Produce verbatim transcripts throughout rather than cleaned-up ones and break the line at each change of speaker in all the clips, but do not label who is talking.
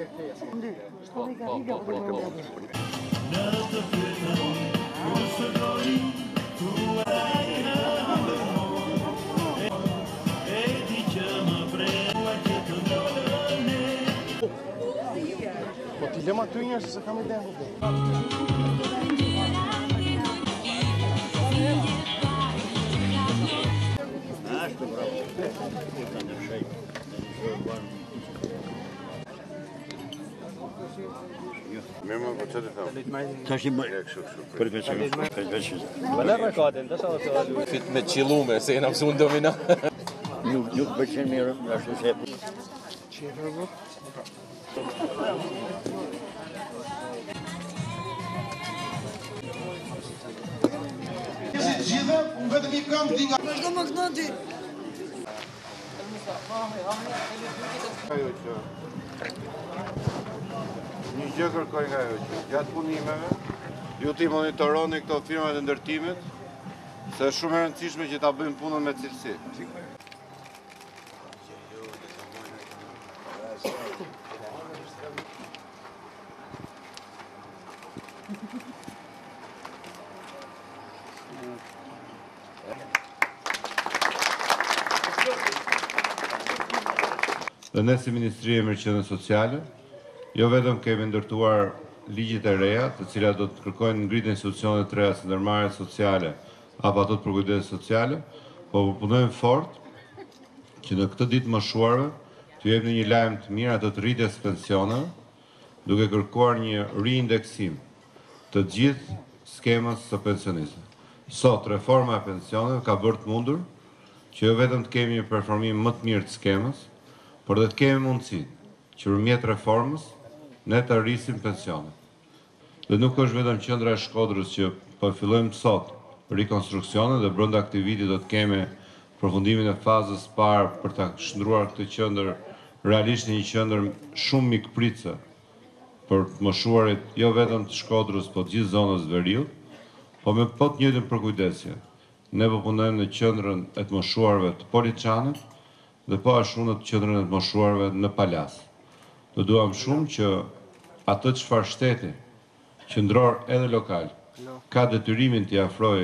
Po t'i lema ty njërë se se kam i den ku
Mirë më, po që të thamë?
Ta shi më... Përveqim. Përveqim.
Vëllë rëkatin, të shalë të rëllu. Fit me qilume, se jena mësu në domina.
Nuk, nuk përqen mirë, ashtu se...
Qefër, bro?
Gjithë gjithë, unë vetëm i kam t'i nga...
Vazhdo më knoti!
Ajo që... Një gjë kërkoj nga ajo që gjatë punimeve, ju t'i monitoroni këto firmat e ndërtimit, se është shumë e rëndësishme që ta bëjmë punën me cilësi. Dhe ne si Ministri e Mërqenës Sociale, jo vetëm kemi ndërtuar ligjit e reja, të cilat do të kërkojnë ngritjen e institucioneve të reja si ndërmarrjet sociale apo ato të përkujdesit sociale, po punojmë fort që në këtë ditë moshuarve t'ju jepni një lajm të mirë atë të rritjes pensioneve, duke kërkuar një riindeksim të gjithë skemës së pensionistëve. Sot reforma e pensioneve ka bërë të mundur që jo vetëm të kemi një performim më të mirë të skemës, por dhe të kemi mundësi që përmjet reformës ne të rrisim pensionet. Dhe nuk është vetëm qendra e Shkodrës që po fillojmë sot rekonstruksionet dhe brenda këtij viti do të kemi përfundimin e fazës parë për ta shndruar këtë qendër realisht një qendër shumë mikpritëse për të moshuarit jo vetëm të Shkodrës, po të gjithë zonës Veriut, po me po të njëjtën përkujdesje. Ne po punojmë në qendrën e të moshuarve të Poliçanit dhe po ashtu në qendrën e të moshuarve në Palas. Do duam shumë që atë çfarë shteti qendror edhe lokal ka detyrimin t'i afrojë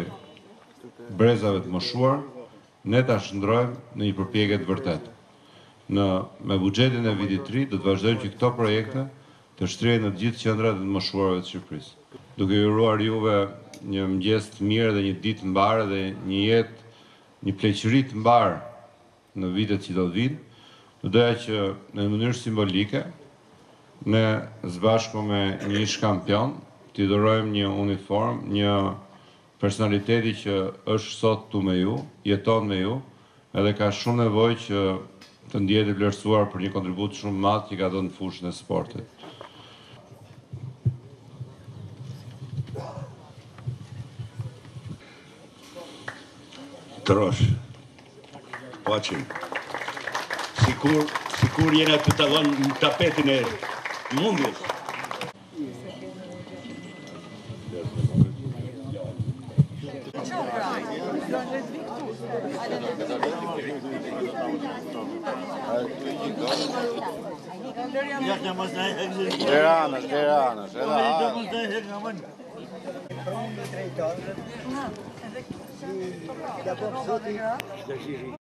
brezave të moshuar, ne ta shndrojmë në një përpjekje të vërtetë. Në me buxhetin e vitit të ri do të vazhdojmë që këto projekte të shtrihen në të gjithë qendrat e të moshuarve të Shqipërisë. Duke ju uruar juve një mëngjes të mirë dhe një ditë të mbarë dhe një jetë, një pleqëri të mbarë në vitet që do të vinë, do doja që në mënyrë simbolike ne sbashku me një ish kampion t'i dhurojmë një uniform, një personaliteti që është sot tu me ju, jeton me ju, edhe ka shumë nevojë që të ndihet i vlerësuar për një kontribut shumë madh që ka dhënë në fushën e sportit.
Trosh. Paqim. Sikur, sikur jena të talon në tapetin e mundjes.
Deranës, deranës, edhe ha.